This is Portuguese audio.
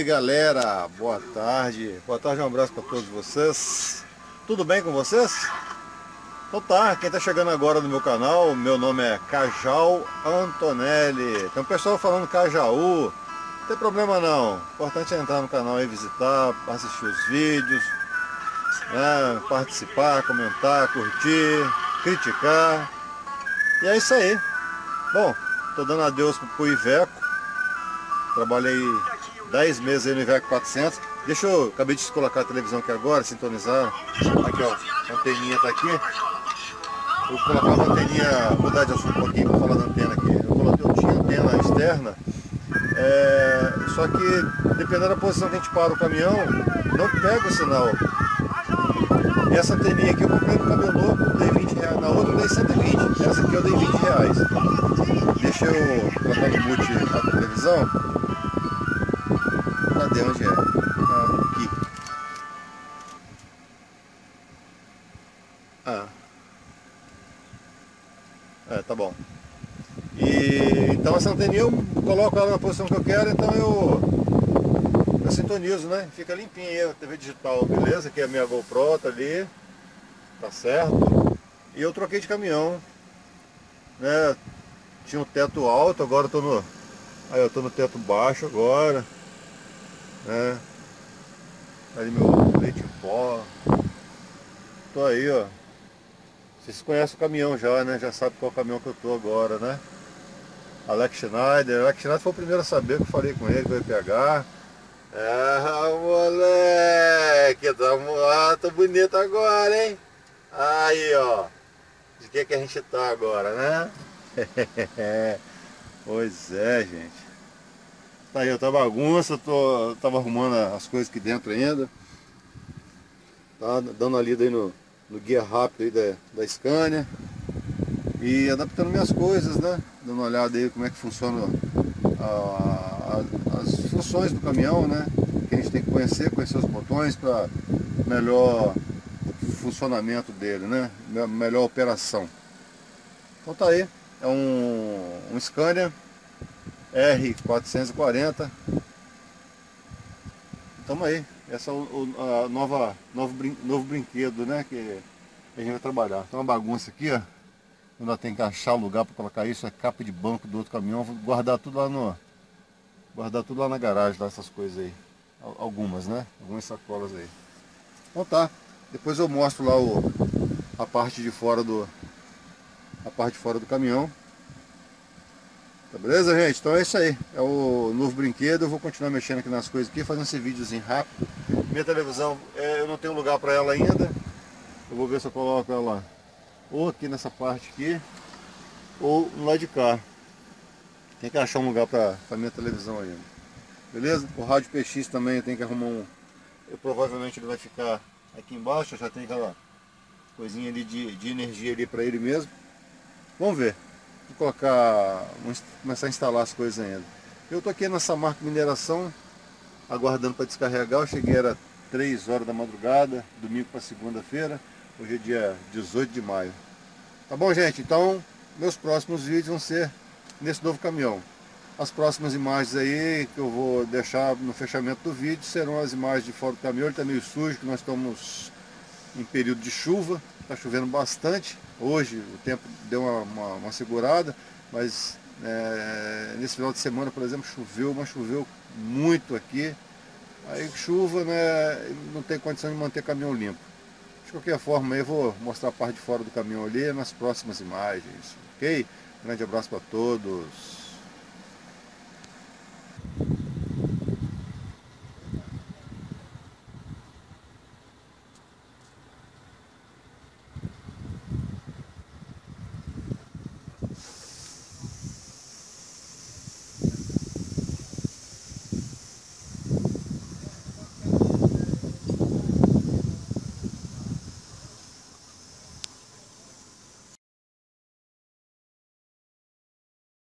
galera, boa tarde, um abraço para todos vocês. Tudo bem com vocês? Então tá, quem tá chegando agora no meu canal, meu nome é Cajal Antonelli. Tem um pessoal falando Cajaú, não tem problema não. O importante é entrar no canal e visitar, assistir os vídeos, né, participar, comentar, curtir, criticar. E é isso aí. Bom, tô dando adeus pro Iveco. Trabalhei 10 meses aí no Iveco 400. Acabei de colocar a televisão aqui agora, sintonizar. Aqui ó, a anteninha tá aqui. Eu vou colocar uma anteninha, mudar de assunto um pouquinho para falar da antena aqui. Eu tinha antena externa, só que dependendo da posição que a gente para o caminhão, não pega o sinal. E essa anteninha aqui eu comprei no camelô, dei 20 reais, na outra eu dei 120. Essa aqui eu dei 20 reais. Deixa eu colocar no mute a televisão. Cadê onde é? Aqui. Tá bom. E então essa anteninha eu coloco ela na posição que eu quero, então eu sintonizo, né? Fica limpinha aí a TV digital, beleza? Aqui é a minha GoPro, tá ali, tá certo. E eu troquei de caminhão, né? Tinha um teto alto, agora eu tô no, aí eu tô no teto baixo agora, né? Ali meu leite em pó. Tô aí, ó. Vocês conhecem o caminhão já, né? Já sabe qual caminhão que eu tô agora, né? Alex Schneider. Alex Schneider foi o primeiro a saber que eu falei com ele, que eu ia pegar. Moleque, tô bonito agora, hein? Aí, ó. De que a gente tá agora, né? Pois é, gente. Tá aí, tá bagunça, tava arrumando as coisas aqui dentro ainda. Tá dando uma lida aí no guia rápido aí da Scania. E adaptando minhas coisas, né? Dando uma olhada aí como é que funciona as funções do caminhão, né? Que a gente tem que conhecer os botões para melhor funcionamento dele, né? Melhor operação. Então tá aí, é um Scania R440. Tamo aí, esse é o novo brinquedo, né? Que a gente vai trabalhar. Tem uma bagunça aqui, ó. Ainda tem que achar o lugar para colocar isso, é capa de banco do outro caminhão, vou guardar tudo lá na garagem, lá, essas coisas aí. Algumas, né? Algumas sacolas aí. Então tá, depois eu mostro lá a parte de fora do caminhão. Tá beleza, gente? Então é isso aí, é o novo brinquedo. Eu vou continuar mexendo aqui nas coisas aqui, fazendo esse videozinho rápido. Minha televisão, eu não tenho lugar para ela ainda. Eu vou ver se eu coloco ela ou aqui nessa parte aqui, ou no lado de cá. Tem que achar um lugar para minha televisão ainda. Beleza? O rádio PX também eu tenho que arrumar provavelmente ele vai ficar aqui embaixo. Eu já tenho aquela coisinha ali de energia ali para ele mesmo. Vamos ver. Vou começar a instalar as coisas ainda. Eu tô aqui nessa marca mineração, aguardando para descarregar. Eu cheguei, era 3 horas da madrugada, domingo para segunda-feira. Hoje é dia 18 de maio. Tá bom, gente? Então, meus próximos vídeos vão ser nesse novo caminhão. As próximas imagens aí que eu vou deixar no fechamento do vídeo serão as imagens de fora do caminhão. Ele está meio sujo, que nós estamos em período de chuva. Está chovendo bastante. Hoje o tempo deu uma segurada, mas nesse final de semana, por exemplo, choveu muito aqui. Aí chuva, né, não tem condição de manter caminhão limpo. De qualquer forma, eu vou mostrar a parte de fora do caminhão ali nas próximas imagens, ok? Grande abraço para todos.